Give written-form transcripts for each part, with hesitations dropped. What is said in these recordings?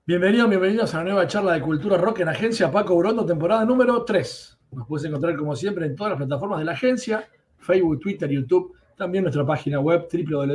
Bienvenidos a la nueva charla de Cultura Rock en Agencia Paco Urondo, temporada número 3. Nos puedes encontrar como siempre en todas las plataformas de la agencia, Facebook, Twitter, YouTube, también nuestra página web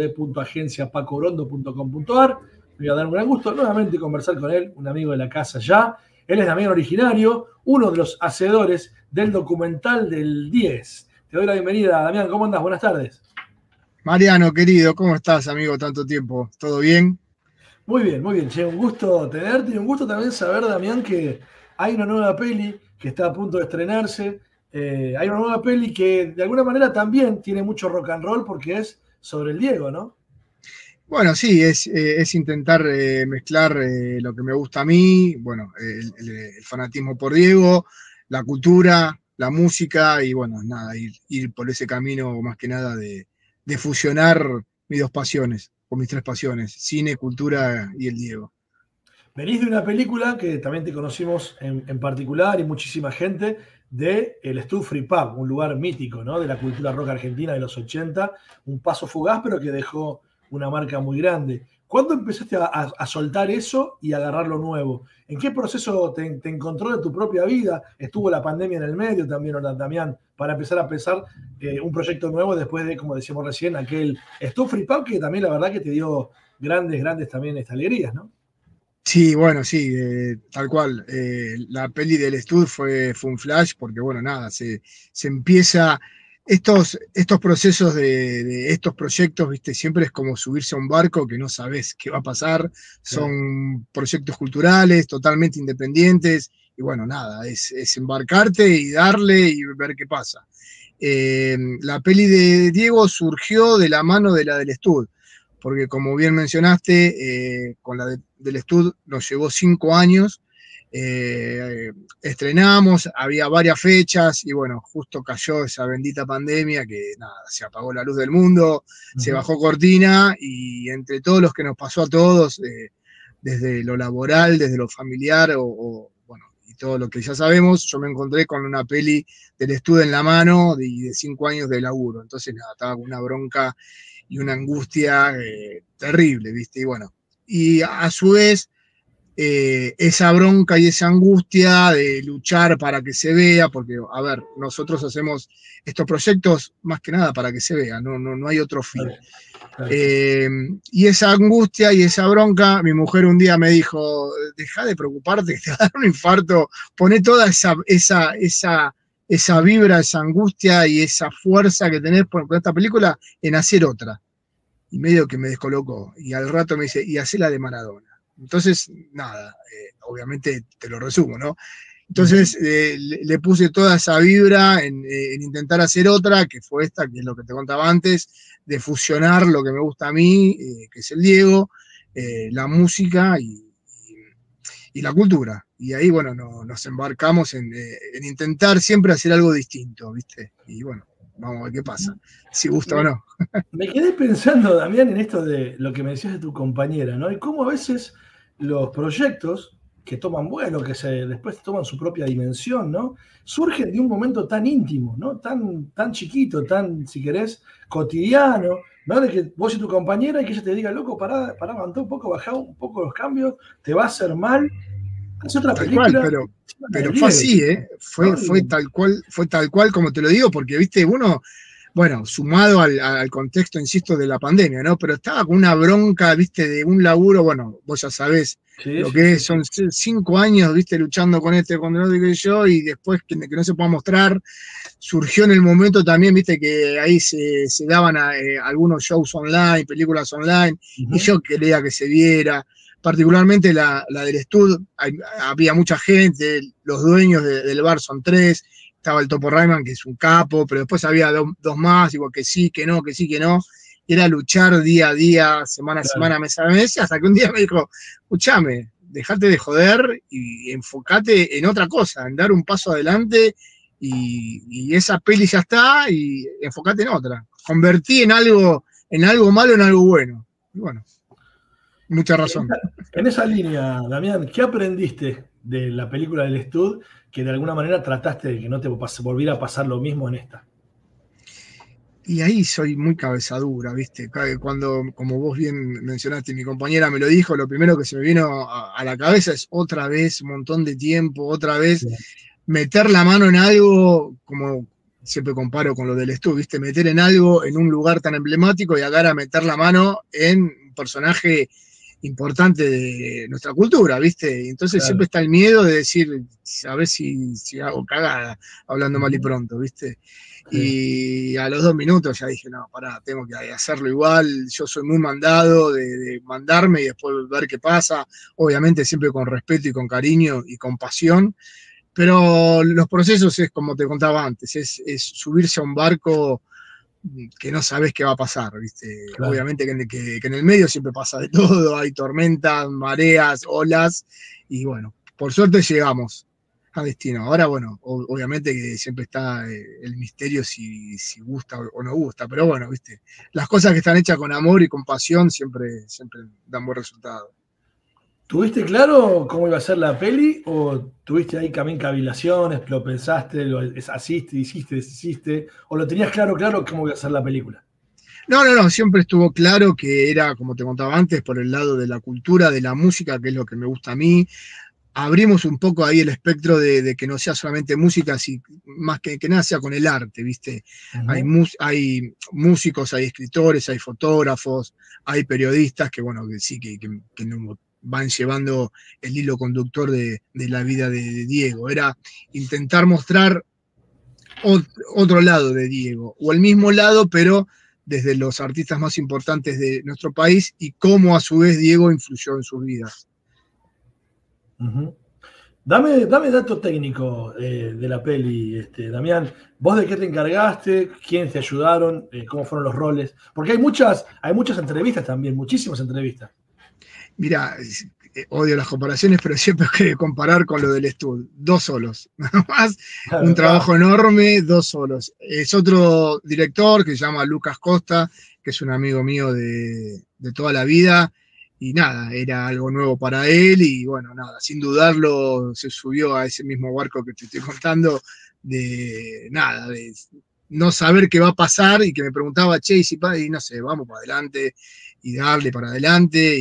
www.agenciapacourondo.com.ar. Me voy a dar un gran gusto nuevamente conversar con él, un amigo de la casa ya. Él es Damián Originario, uno de los hacedores del documental del 10. Te doy la bienvenida, Damián, ¿cómo andas? Buenas tardes. Mariano, querido, ¿cómo estás, amigo? Tanto tiempo. ¿Todo bien? Muy bien, muy bien. Che, un gusto tenerte y un gusto también saber, Damián, que hay una nueva peli que está a punto de estrenarse. Hay una nueva peli que de alguna manera también tiene mucho rock and roll porque es sobre el Diego, ¿no? Bueno, sí, es intentar mezclar lo que me gusta a mí, bueno, el fanatismo por Diego, la cultura, la música y bueno, nada, ir por ese camino más que nada de fusionar mis dos pasiones, o mis tres pasiones, cine, cultura y el Diego. Venís de una película que también te conocimos en particular y muchísima gente de el Stu Free Pub, un lugar mítico, ¿no? De la cultura rock argentina de los 80, un paso fugaz pero que dejó una marca muy grande. ¿Cuándo empezaste a soltar eso y a agarrar lo nuevo? ¿En qué proceso te encontró de tu propia vida? ¿Estuvo la pandemia en el medio también, ¿no, Damián? Para empezar a pensar un proyecto nuevo después de, como decíamos recién, aquel Stu Free Pub que también la verdad que te dio grandes también alegrías, ¿no? Sí, bueno, sí, tal cual. La peli del estudio fue un flash porque, bueno, nada, se empieza. Estos procesos de estos proyectos, viste, siempre es como subirse a un barco que no sabes qué va a pasar. Claro. Son proyectos culturales, totalmente independientes. Y bueno, nada, es embarcarte y darle y ver qué pasa. La peli de Diego surgió de la mano de la del estudio porque como bien mencionaste, con del estudio nos llevó 5 años, estrenamos, había varias fechas y bueno, justo cayó esa bendita pandemia que nada, se apagó la luz del mundo, se Ujú. bajó cortina y entre todos los que nos pasó a todos, desde lo laboral, desde lo familiar bueno, y todo lo que ya sabemos, yo me encontré con una peli del estudio en la mano de 5 años de laburo, entonces nada, estaba con una bronca y una angustia terrible, ¿viste? Y bueno, y a su vez, esa bronca y esa angustia de luchar para que se vea, porque, a ver, nosotros hacemos estos proyectos más que nada para que se vea, no hay otro fin. Claro, claro. Eh, y esa angustia y esa bronca, mi mujer un día me dijo, deja de preocuparte, que te va a dar un infarto, poné toda esa vibra, esa angustia y esa fuerza que tenés con esta película en hacer otra. Y medio que me descolocó. Y al rato me dice, y hacé la de Maradona. Entonces, nada, obviamente te lo resumo, ¿no? Ujú. Entonces le puse toda esa vibra en intentar hacer otra, que fue esta, que es lo que te contaba antes, de fusionar lo que me gusta a mí, que es el Diego, la música y la cultura. Y ahí, bueno, nos embarcamos en intentar siempre hacer algo distinto, ¿viste? Y bueno, vamos a ver qué pasa, si gusta o Me, no. me quedé pensando, Damián, en esto de lo que me decías de tu compañera, ¿no? Y cómo a veces los proyectos que toman vuelo, que después toman su propia dimensión, ¿no? Surgen de un momento tan íntimo, ¿no? Tan chiquito, tan, si querés, cotidiano, ¿no? De que vos y tu compañera y que ella te diga, loco, pará, aguantá un poco, bajá un poco los cambios, te va a hacer mal, haz otra Tal cual, película, encima la del fue Diego, así, ¿viste? ¿eh? ¿No? Fue tal cual como te lo digo, porque, viste, uno, bueno, sumado al contexto, insisto, de la pandemia, ¿no? Pero estaba con una bronca, viste, de un laburo, bueno, vos ya sabés Sí, lo sí, que sí, es, sí. son 5 años, viste, luchando con este, con otro que yo, y después que no se pueda mostrar, surgió en el momento también, viste, que ahí se daban algunos shows online, películas online, y Ujú. yo quería que se viera, particularmente la del estudio, había mucha gente, los dueños del bar son tres, estaba el Topo Rayman, que es un capo, pero después había dos más, igual que sí, que no, que sí, que no, era luchar día a día, semana a Claro. semana, mes a mes, hasta que un día me dijo, escúchame, dejate de joder y enfocate en otra cosa, en dar un paso adelante y esa peli ya está y enfocate en otra. Convertí en algo malo en algo bueno. Y bueno, mucha En razón. esa, en esa línea, Damián, ¿qué aprendiste de la película del Stud que de alguna manera trataste de que no te volviera a pasar lo mismo en esta? Y ahí soy muy cabezadura, ¿viste? Cuando, como vos bien mencionaste, mi compañera me lo dijo, lo primero que se me vino a la cabeza es otra vez, un montón de tiempo, otra vez meter la mano en algo, como siempre comparo con lo del estudio, ¿viste? Meter en algo, en un lugar tan emblemático y acá a meter la mano en un personaje importante de nuestra cultura, ¿viste? Entonces siempre Claro. está el miedo de decir, a ver si hago cagada, hablando mal y Ujú. pronto, ¿viste? Sí, Y a los 2 minutos ya dije, no, pará, tengo que hacerlo igual, yo soy muy mandado de mandarme y después ver qué pasa, obviamente siempre con respeto y con cariño y con pasión, pero los procesos es como te contaba antes, es subirse a un barco que no sabes qué va a pasar, ¿viste? claro. Obviamente que en el medio siempre pasa de todo, hay tormentas, mareas, olas, y bueno, por suerte llegamos a destino. Ahora, bueno, obviamente que siempre está el misterio si gusta o no gusta, pero bueno, ¿viste? Las cosas que están hechas con amor y con pasión siempre dan buen resultado. ¿Tuviste claro cómo iba a ser la peli o tuviste ahí también cavilaciones, lo pensaste, lo hiciste, deshiciste, o lo tenías claro cómo iba a ser la película? No, siempre estuvo claro que era, como te contaba antes, por el lado de la cultura, de la música, que es lo que me gusta a mí. Abrimos un poco ahí el espectro de que no sea solamente música, si, más que nada sea con el arte, ¿viste? Ujú. Hay músicos, hay escritores, hay fotógrafos, hay periodistas que, bueno, que sí, que no van llevando el hilo conductor de la vida de Diego. Era intentar mostrar otro lado de Diego, o el mismo lado, pero desde los artistas más importantes de nuestro país y cómo a su vez Diego influyó en sus vidas. Ujú. Dame datos técnicos de la peli, Damián. ¿Vos de qué te encargaste? ¿Quiénes te ayudaron? ¿Cómo fueron los roles? Porque hay muchas entrevistas también, muchísimas entrevistas. Mira, odio las comparaciones, pero siempre hay que comparar con lo del estudio. 2 solos, nada más. La Un verdad. trabajo enorme, 2 solos. Es otro director que se llama Lucas Costa, que es un amigo mío de toda la vida. Y nada, era algo nuevo para él. Y bueno, nada, sin dudarlo, se subió a ese mismo barco que te estoy contando, de nada, de no saber qué va a pasar y que me preguntaba, che, y no sé, vamos para adelante y darle para adelante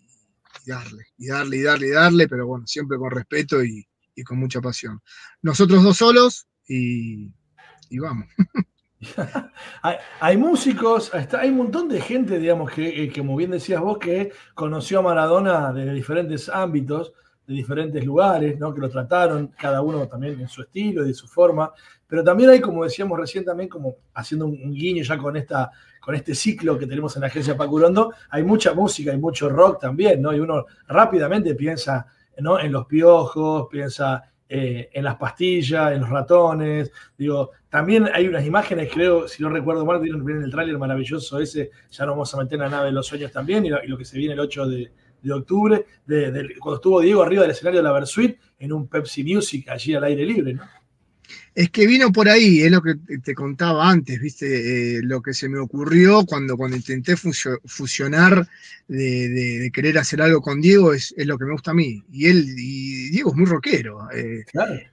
y darle, pero bueno, siempre con respeto y con mucha pasión. Nosotros 2 solos y vamos. Hay músicos, hay un montón de gente, digamos, que, como bien decías vos, que conoció a Maradona desde diferentes ámbitos, de diferentes lugares, ¿no? Que lo trataron, cada uno también en su estilo y de su forma. Pero también hay, como decíamos recién, también como haciendo un guiño ya con este ciclo que tenemos en la agencia Pacurondo, hay mucha música, hay mucho rock también, ¿no? Y uno rápidamente piensa, ¿no? En los Piojos, piensa en las pastillas, en los ratones. Digo, también hay unas imágenes, creo, si no recuerdo mal, vieron el tráiler maravilloso ese, ya nos vamos a meter en la nave de los sueños también, y lo que se viene el 8 de octubre, cuando estuvo Diego arriba del escenario de la Versuit, en un Pepsi Music allí al aire libre, ¿no? Es que vino por ahí, es lo que te contaba antes, ¿viste? Lo que se me ocurrió cuando intenté fusionar de querer hacer algo con Diego es lo que me gusta a mí. Y Diego es muy rockero. Claro.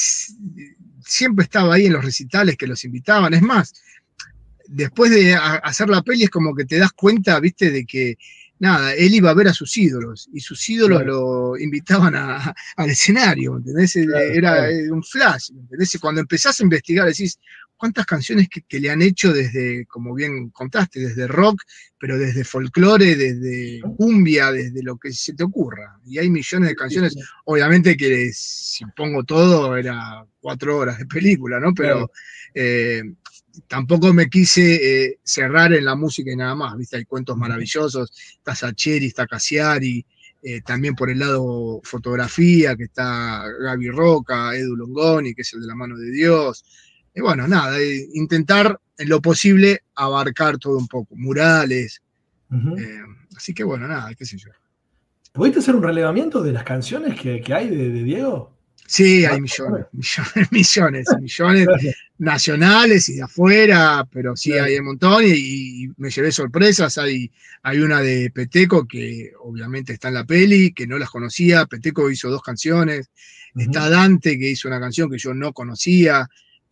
Siempre estaba ahí en los recitales que los invitaban. Es más, después de hacer la peli es como que te das cuenta, viste, de que nada, él iba a ver a sus ídolos y sus ídolos Claro, lo invitaban al escenario, ¿entendés? claro, Era claro. un flash, ¿entendés? Y cuando empezás a investigar decís, ¿cuántas canciones que le han hecho desde, como bien contaste, desde rock, pero desde folclore, desde cumbia, desde lo que se te ocurra? Y hay millones de Sí, canciones, sí, obviamente que si pongo todo era 4 horas de película, ¿no? claro. Pero tampoco me quise cerrar en la música y nada más, ¿viste? Hay cuentos Ujú. maravillosos, está Sacheri, está Cassiari, también por el lado fotografía, que está Gaby Roca, Edu Longoni, que es el de La Mano de Dios. Y bueno, nada, intentar en lo posible abarcar todo un poco, murales. Ujú. eh, Así que bueno, nada, qué sé yo. ¿Pudiste hacer un relevamiento de las canciones que hay de Diego? Sí, hay Más millones, millones, millones, millones nacionales y de afuera, pero sí hay claro. un montón y me llevé sorpresas. Hay una de Peteco que obviamente está en la peli, que no las conocía. Peteco hizo 2 canciones. Está Ujú. Dante que hizo una canción que yo no conocía.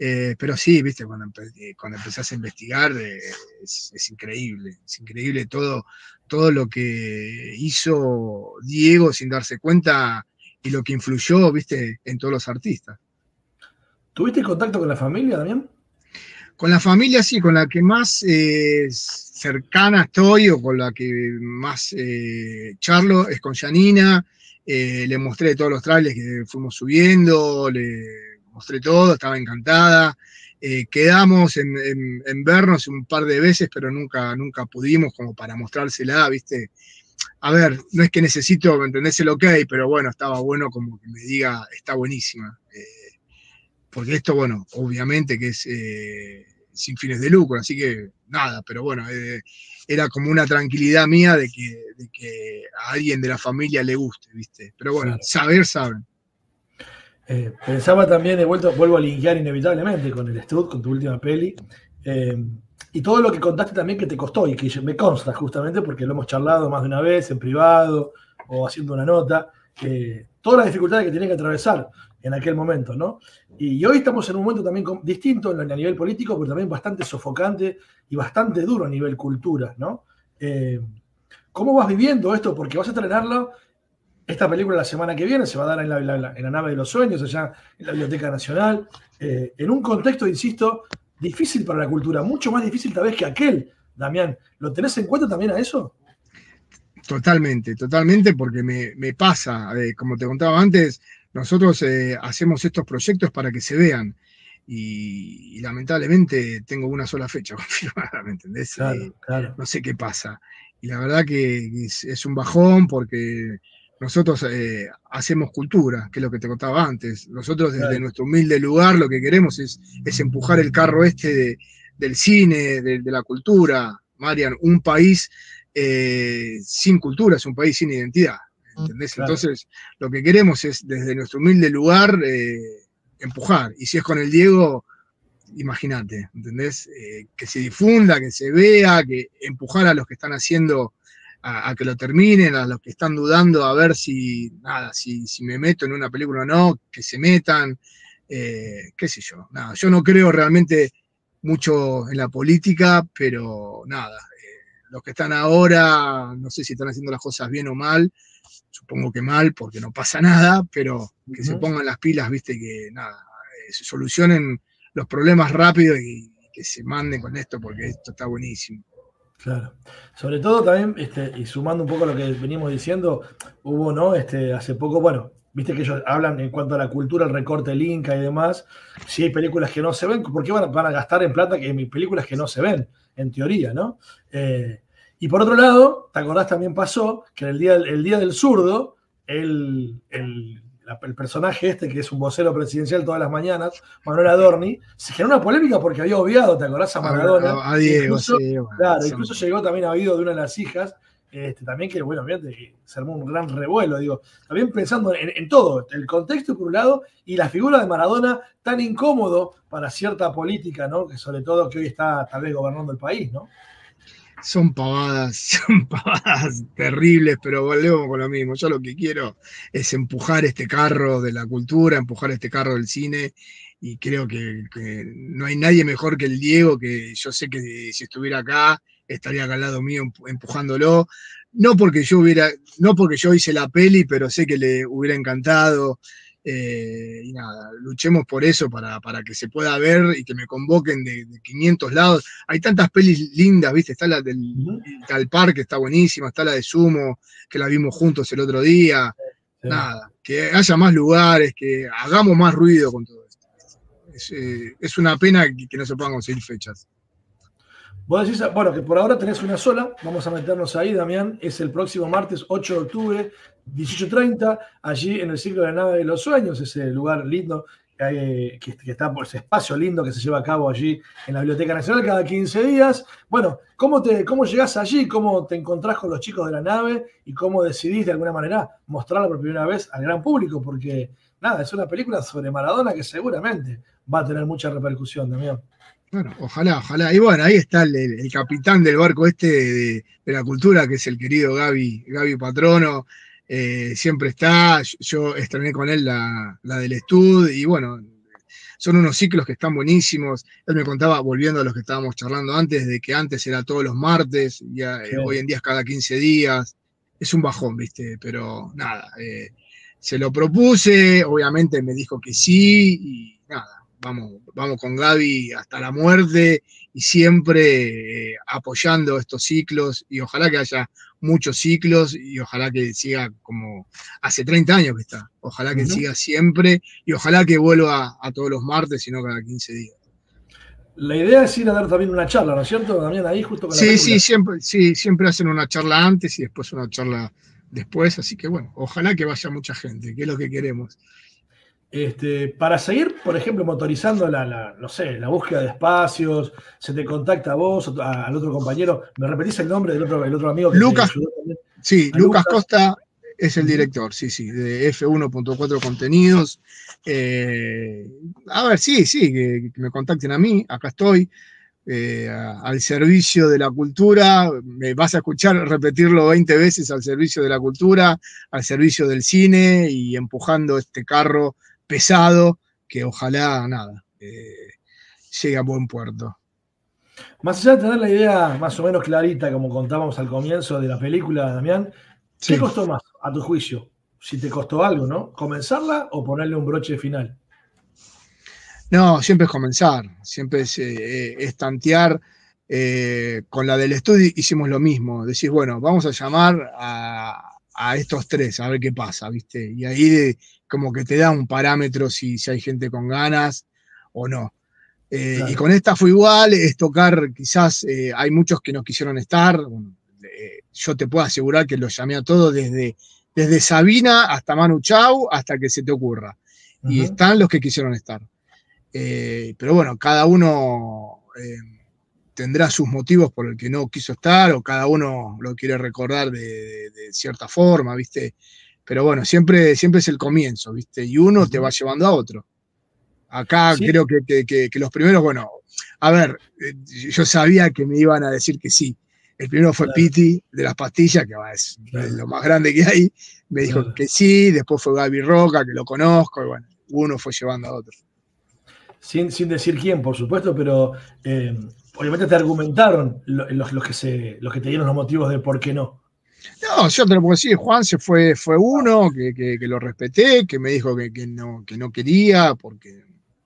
Pero sí, viste, cuando empezás a investigar, es increíble todo lo que hizo Diego sin darse cuenta y lo que influyó, viste, en todos los artistas. ¿Tuviste contacto con la familia también? Con la familia, sí, con la que más cercana estoy o con la que más charlo es con Janina. Le mostré todos los trailers que fuimos subiendo, le mostré todo, estaba encantada. Quedamos en vernos un par de veces, pero nunca pudimos como para mostrársela, ¿viste? A ver, no es que necesito, ¿me entendés? El ok, pero bueno, estaba bueno como que me diga, está buenísima. Porque esto, bueno, obviamente que es sin fines de lucro, así que nada, pero bueno, era como una tranquilidad mía de que a alguien de la familia le guste, ¿viste? Pero bueno, Claro. saben. Pensaba también, vuelvo a linkear inevitablemente con el Stud, con tu última peli, eh, y todo lo que contaste también que te costó y que me consta justamente porque lo hemos charlado más de una vez en privado o haciendo una nota, todas las dificultades que tenía que atravesar en aquel momento, ¿no? Y hoy estamos en un momento también distinto a nivel político, pero también bastante sofocante y bastante duro a nivel cultura, ¿no? ¿Cómo vas viviendo esto? Porque vas a estrenarlo esta película la semana que viene, se va a dar en la nave de los sueños, allá en la Biblioteca Nacional, en un contexto, insisto, difícil para la cultura, mucho más difícil tal vez que aquel, Damián. ¿Lo tenés en cuenta también a eso? Totalmente, porque me pasa, como te contaba antes, nosotros hacemos estos proyectos para que se vean. Y lamentablemente tengo una sola fecha confirmada, ¿me entendés? Claro, claro. No sé qué pasa. Y la verdad que es un bajón porque nosotros hacemos cultura, que es lo que te contaba antes. Nosotros desde Claro. nuestro humilde lugar lo que queremos es empujar el carro del cine, de la cultura. Marian, un país sin cultura es un país sin identidad, ¿entendés? Claro. Entonces lo que queremos es desde nuestro humilde lugar empujar. Y si es con el Diego, imagínate, ¿entendés? Que se difunda, que se vea, que empujar a los que están haciendo a que lo terminen, a los que están dudando a ver si me meto en una película o no, que se metan, qué sé yo. Nada, yo no creo realmente mucho en la política, pero nada, los que están ahora, no sé si están haciendo las cosas bien o mal, supongo que mal, porque no pasa nada, pero que se pongan las pilas, viste, que nada, se solucionen los problemas rápido y que se manden con esto, porque esto está buenísimo. Claro. Sobre todo también, y sumando un poco a lo que venimos diciendo, hubo, ¿no? Hace poco, bueno, viste que ellos hablan en cuanto a la cultura, el recorte del Inca y demás. Si hay películas que no se ven, ¿por qué van a gastar en plata que en películas que no se ven? En teoría, ¿no? Y por otro lado, ¿te acordás? También pasó que en el día del zurdo, el personaje que es un vocero presidencial todas las mañanas, Manuel Adorni, se generó una polémica porque había obviado, ¿te acordás? A Maradona. A Diego, Incluso, sí, bueno, claro, incluso llegó también a oído de una de las hijas, también que, bueno, obviamente se armó un gran revuelo, digo, también pensando en todo, el contexto por un lado y la figura de Maradona tan incómodo para cierta política, ¿no? Que sobre todo que hoy está tal vez gobernando el país, ¿no? son pavadas terribles, pero volvemos con lo mismo. Yo lo que quiero es empujar este carro de la cultura, empujar este carro del cine, y creo que no hay nadie mejor que el Diego, que yo sé que si estuviera acá, estaría acá al lado mío empujándolo. No porque yo hice la peli, pero sé que le hubiera encantado. Y nada, luchemos por eso para que se pueda ver y que me convoquen de 500 lados. Hay tantas pelis lindas, ¿viste? Está la del Tal Parque, está buenísima, está la de Sumo, que la vimos juntos el otro día. Sí. Nada, que haya más lugares, que hagamos más ruido con todo esto. Es una pena que no se puedan conseguir fechas. Vos decís, bueno, que por ahora tenés una sola, vamos a meternos ahí, Damián, es el próximo martes 8 de octubre, 18:30, allí en el ciclo de la nave de los sueños, ese lugar lindo, que está por ese espacio lindo que se lleva a cabo allí en la Biblioteca Nacional cada 15 días. Bueno, ¿cómo llegás allí? ¿Cómo te encontrás con los chicos de la nave? ¿Y cómo decidís de alguna manera mostrarla por primera vez al gran público? Porque, nada, es una película sobre Maradona que seguramente va a tener mucha repercusión, Damián. Bueno, ojalá. Y bueno, ahí está el capitán del barco de la cultura, que es el querido Gaby Patrono. Siempre está. Yo estrené con él la del Stud. Y bueno, son unos ciclos que están buenísimos. Él me contaba, volviendo a los que estábamos charlando antes, de que antes era todos los martes, y Sí. hoy en día es cada 15 días. Es un bajón, ¿viste? Pero nada, se lo propuse, obviamente me dijo que sí, y nada, vamos con Gaby hasta la muerte y siempre apoyando estos ciclos, y ojalá que haya muchos ciclos y ojalá que siga como hace 30 años que está, ojalá que siga siempre y ojalá que vuelva a todos los martes y no cada 15 días. La idea es ir a dar también una charla, ¿no es cierto, Damián? Ahí justo con la película. Siempre hacen una charla antes y después una charla después, así que bueno, ojalá que vaya mucha gente, que es lo que queremos. Para seguir, por ejemplo, motorizando no sé, la búsqueda de espacios, se te contacta a vos, al otro compañero. ¿Me repetís el nombre del otro amigo que Lucas, te ayudó también? Sí, Lucas Costa es el director, sí, de F1.4 Contenidos. A ver, sí, que me contacten a mí, acá estoy, al servicio de la cultura. Me vas a escuchar repetirlo 20 veces: al servicio de la cultura, al servicio del cine y empujando este carro pesado que ojalá, nada, llegue a buen puerto. Más allá de tener la idea más o menos clarita, como contábamos al comienzo de la película, Damián, ¿qué costó más, a tu juicio? Si te costó algo, ¿no? ¿Comenzarla o ponerle un broche final? No, siempre es comenzar, siempre es tantear. Con la del estudio hicimos lo mismo. Decís, bueno, vamos a llamar a estos tres, a ver qué pasa, ¿viste? Y ahí como que te da un parámetro si hay gente con ganas o no. Claro. Y con esta fue igual, es tocar, quizás hay muchos que no quisieron estar. Bueno, yo te puedo asegurar que los llamé a todos, desde Sabina hasta Manu Chao, hasta que se te ocurra. Y están los que quisieron estar. Pero bueno, cada uno tendrá sus motivos por el que no quiso estar, o cada uno lo quiere recordar de cierta forma, ¿viste? Pero bueno, siempre es el comienzo, ¿viste? Y uno te va llevando a otro. Acá creo que los primeros, bueno, a ver, yo sabía que me iban a decir que sí. El primero fue Piti, de las pastillas, que es lo más grande que hay. Me dijo que sí, después fue Gaby Roca, que lo conozco, y bueno, uno fue llevando a otro. Sin decir quién, por supuesto, pero obviamente te argumentaron los que te dieron los motivos de por qué no. No, yo te lo puedo decir, Juan fue uno que lo respeté, que me dijo que no quería porque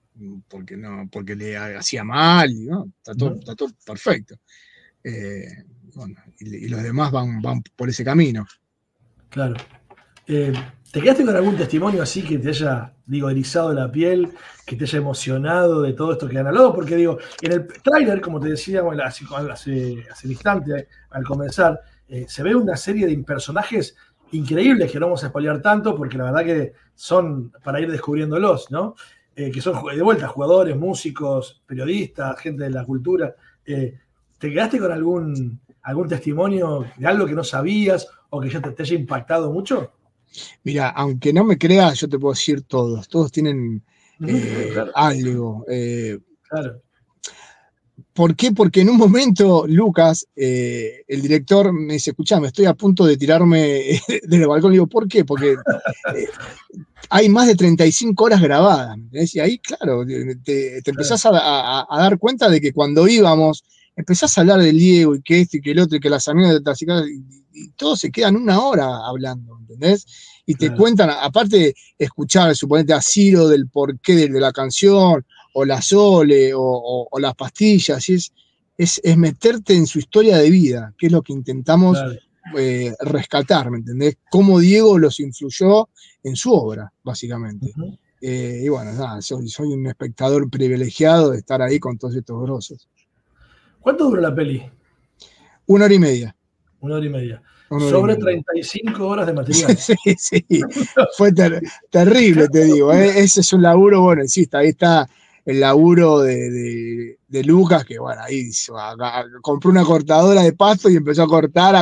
le hacía mal, y no, está todo perfecto. Bueno, y los demás van por ese camino. Claro. ¿Te quedaste con algún testimonio así que te haya, erizado la piel, que te haya emocionado de todo esto que han hablado? Porque en el tráiler, como te decíamos hace un instante, al comenzar, se ve una serie de personajes increíbles que no vamos a spoilear tanto, porque la verdad que son para ir descubriéndolos, ¿no? Que son de vuelta jugadores, músicos, periodistas, gente de la cultura. ¿Te quedaste con algún testimonio de algo que no sabías o que ya te haya impactado mucho? Mira, aunque no me creas, yo te puedo decir todos tienen claro. algo. Claro. ¿Por qué? Porque en un momento Lucas, el director, me dice, escuchame, estoy a punto de tirarme del balcón. Le digo, ¿por qué? Porque hay más de 35 horas grabadas. Y ahí, claro, te empezás a dar cuenta de que cuando íbamos, empezás a hablar del Diego y que esto y que el otro y que las anécdotas y todos se quedan una hora hablando, ¿entendés? Y te cuentan, aparte de escuchar, suponete a Ciro del porqué de la canción, o la Sole, o las pastillas, y es meterte en su historia de vida, que es lo que intentamos rescatar, ¿me entendés? Cómo Diego los influyó en su obra, básicamente. Y bueno, nada, soy un espectador privilegiado de estar ahí con todos estos grosos. ¿Cuánto duró la peli? 1 hora y media. 1 hora y media. Sobre 35 horas de material. Sí. Fue terrible, te digo. Ese es un laburo, bueno, insisto, ahí está el laburo de Lucas, que bueno, ahí compró una cortadora de pasto y empezó a cortar.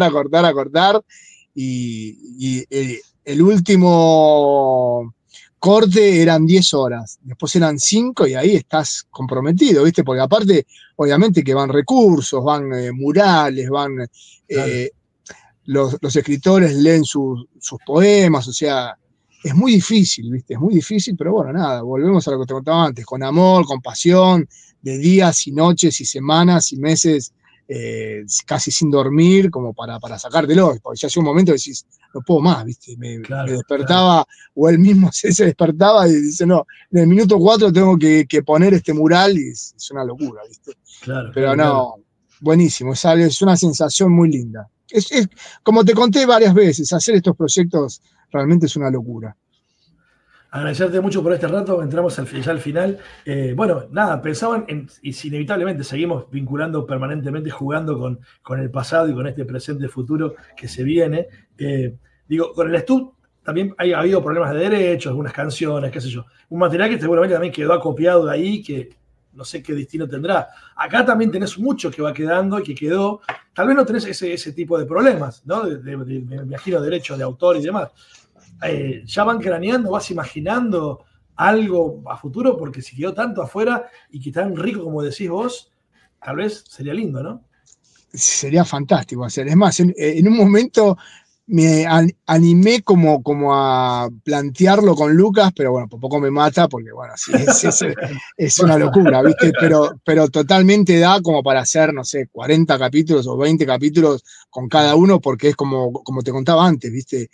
Y el último corte eran 10 horas, después eran 5 y ahí estás comprometido, ¿viste? Porque aparte, obviamente que van recursos, van murales, van... Los escritores leen sus poemas, o sea, es muy difícil, ¿viste? Es muy difícil, pero bueno, nada, volvemos a lo que te contaba antes, con amor, con pasión, de días y noches y semanas y meses casi sin dormir, como para sacártelo, porque ya llega un momento que decís, no puedo más, ¿viste? Me despertaba, o él mismo se despertaba y dice, no, en el minuto 4 tengo que poner este mural y es una locura, ¿viste? Pero no, buenísimo, es una sensación muy linda. Es, como te conté varias veces, hacer estos proyectos realmente es una locura. Agradecerte mucho por este rato, entramos ya al final. Bueno, nada, pensaban, y si inevitablemente seguimos vinculando permanentemente, jugando con el pasado y con este presente futuro que se viene. Digo, con el Stub también ha habido problemas de derechos, algunas canciones, qué sé yo. Un material que seguramente también quedó acopiado de ahí, que no sé qué destino tendrá. Acá también tenés mucho que va quedando y que quedó. Tal vez no tenés ese tipo de problemas, ¿no? Me imagino derechos de autor y demás. Ya van craneando, vas imaginando algo a futuro, porque si quedó tanto afuera y que tan rico como decís vos, tal vez sería lindo, ¿no? Sería fantástico hacer. Es más, en un momento me animé como a plantearlo con Lucas, pero bueno, por poco me mata, porque bueno, sí, es una locura, ¿viste? Pero totalmente da como para hacer, no sé, 40 capítulos o 20 capítulos con cada uno, porque es como te contaba antes, ¿viste?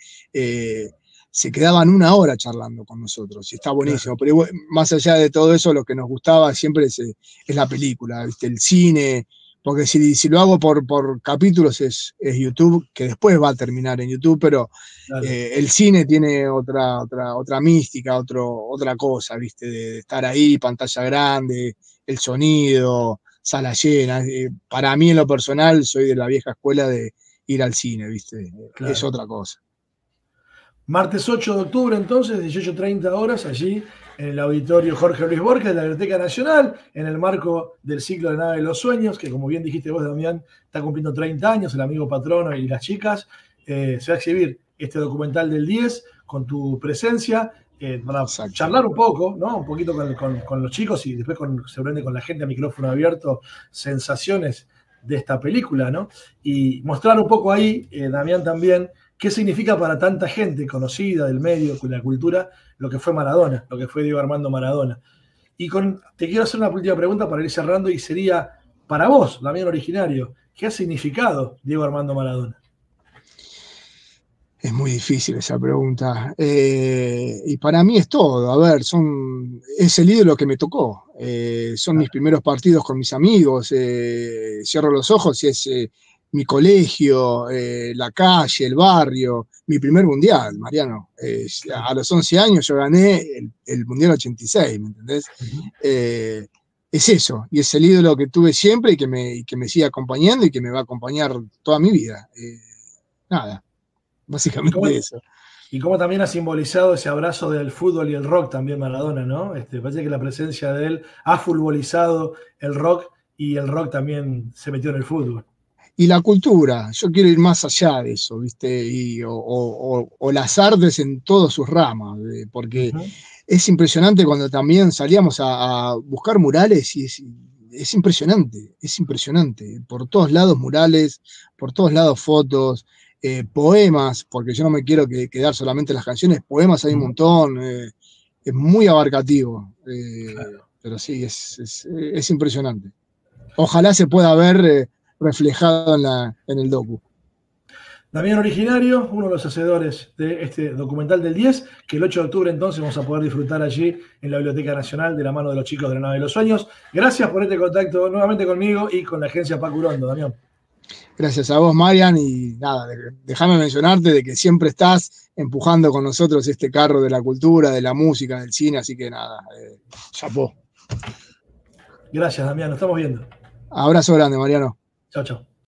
Se quedaban una hora charlando con nosotros y está buenísimo. Claro. Pero más allá de todo eso, lo que nos gustaba siempre es la película, ¿viste? El cine, porque si lo hago por capítulos es YouTube, que después va a terminar en YouTube, pero claro. El cine tiene otra mística, otra cosa, ¿viste? De estar ahí, pantalla grande, el sonido, sala llena. Para mí en lo personal soy de la vieja escuela de ir al cine, ¿viste? Claro. Es otra cosa. Martes 8 de octubre, entonces, 18:30 horas, allí en el auditorio Jorge Luis Borges de la Biblioteca Nacional, en el marco del ciclo de Nave de los Sueños, que como bien dijiste vos, Damián, está cumpliendo 30 años, el amigo patrono y las chicas. Se va a exhibir este documental del 10 con tu presencia, para charlar un poco, ¿no? Un poquito con los chicos y después seguramente con la gente a micrófono abierto, sensaciones de esta película, ¿no? Y mostrar un poco ahí, Damián, también, qué significa para tanta gente conocida del medio, de la cultura, lo que fue Maradona, lo que fue Diego Armando Maradona. Y te quiero hacer una última pregunta para ir cerrando, y sería, para vos, Damián Originario, ¿qué ha significado Diego Armando Maradona? Es muy difícil esa pregunta. Y para mí es todo. A ver, es el ídolo que me tocó. Son mis primeros partidos con mis amigos. Cierro los ojos y es mi colegio, la calle, el barrio, mi primer mundial, Mariano. A los 11 años yo gané el Mundial 86, ¿me entendés? Es eso, y es el ídolo que tuve siempre y que me sigue acompañando y que me va a acompañar toda mi vida. Nada. Básicamente eso. Y cómo también ha simbolizado ese abrazo del fútbol y el rock también Maradona, ¿no? Parece que la presencia de él ha futbolizado el rock y el rock también se metió en el fútbol. Y la cultura, yo quiero ir más allá de eso, ¿viste? O las artes en todas sus ramas, porque es impresionante cuando también salíamos a buscar murales y es impresionante. Por todos lados murales, por todos lados fotos. Poemas, porque yo no me quiero quedar solamente en las canciones, poemas hay un montón, es muy abarcativo, claro. Pero sí, es impresionante. Ojalá se pueda ver reflejado en el docu. Damián Originario, uno de los hacedores de este documental del 10, que el 8 de octubre entonces vamos a poder disfrutar allí en la Biblioteca Nacional de la mano de los chicos de la Nave de los Sueños. Gracias por este contacto nuevamente conmigo y con la agencia Paco Urondo, Damián. Gracias a vos, Marian, y nada, déjame mencionarte de que siempre estás empujando con nosotros este carro de la cultura, de la música, del cine, así que nada, chapó. Gracias, Damián, nos estamos viendo. Abrazo grande, Mariano. Chao, chao.